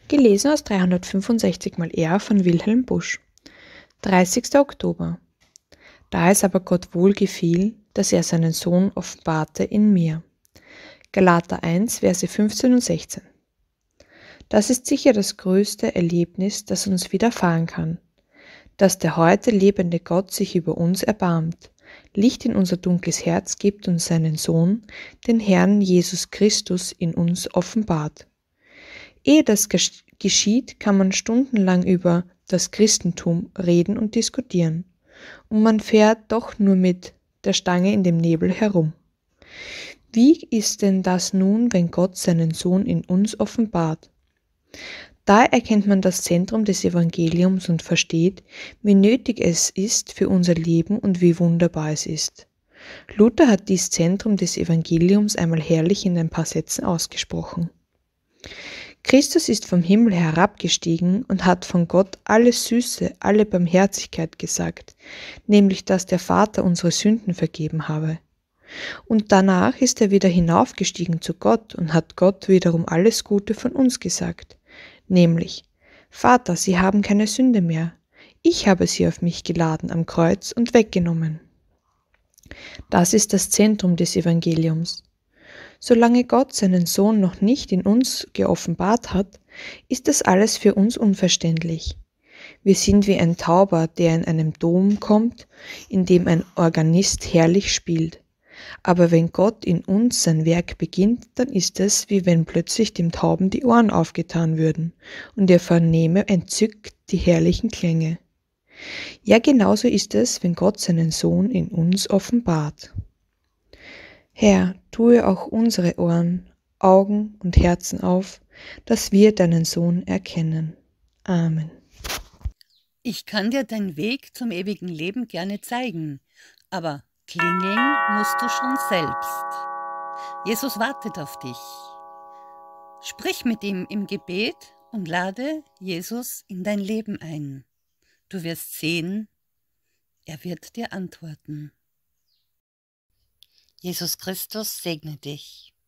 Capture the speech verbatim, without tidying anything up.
Gelesen aus dreihundertfünfundsechzig mal R von Wilhelm Busch. dreißigster Oktober. Da es aber Gott wohlgefiel, dass er seinen Sohn offenbarte in mir. Galater eins, Verse fünfzehn und sechzehn. Das ist sicher das größte Erlebnis, das uns widerfahren kann, dass der heute lebende Gott sich über uns erbarmt, Licht in unser dunkles Herz gibt und seinen Sohn, den Herrn Jesus Christus, in uns offenbart. Ehe das geschieht, kann man stundenlang über das Christentum reden und diskutieren, und man fährt doch nur mit der Stange in dem Nebel herum. Wie ist denn das nun, wenn Gott seinen Sohn in uns offenbart? Da erkennt man das Zentrum des Evangeliums und versteht, wie nötig es ist für unser Leben und wie wunderbar es ist. Luther hat dies Zentrum des Evangeliums einmal herrlich in ein paar Sätzen ausgesprochen. Christus ist vom Himmel herabgestiegen und hat von Gott alle Süße, alle Barmherzigkeit gesagt, nämlich dass der Vater unsere Sünden vergeben habe. Und danach ist er wieder hinaufgestiegen zu Gott und hat Gott wiederum alles Gute von uns gesagt, nämlich: Vater, sie haben keine Sünde mehr, ich habe sie auf mich geladen am Kreuz und weggenommen. Das ist das Zentrum des Evangeliums. Solange Gott seinen Sohn noch nicht in uns geoffenbart hat, ist das alles für uns unverständlich. Wir sind wie ein Tauber, der in einem Dom kommt, in dem ein Organist herrlich spielt. Aber wenn Gott in uns sein Werk beginnt, dann ist es, wie wenn plötzlich dem Tauben die Ohren aufgetan würden und er vernehme entzückt die herrlichen Klänge. Ja, genauso ist es, wenn Gott seinen Sohn in uns offenbart. Herr, tue auch unsere Ohren, Augen und Herzen auf, dass wir deinen Sohn erkennen. Amen. Ich kann dir den Weg zum ewigen Leben gerne zeigen, aber klingeln musst du schon selbst. Jesus wartet auf dich. Sprich mit ihm im Gebet und lade Jesus in dein Leben ein. Du wirst sehen, er wird dir antworten. Jesus Christus segne dich.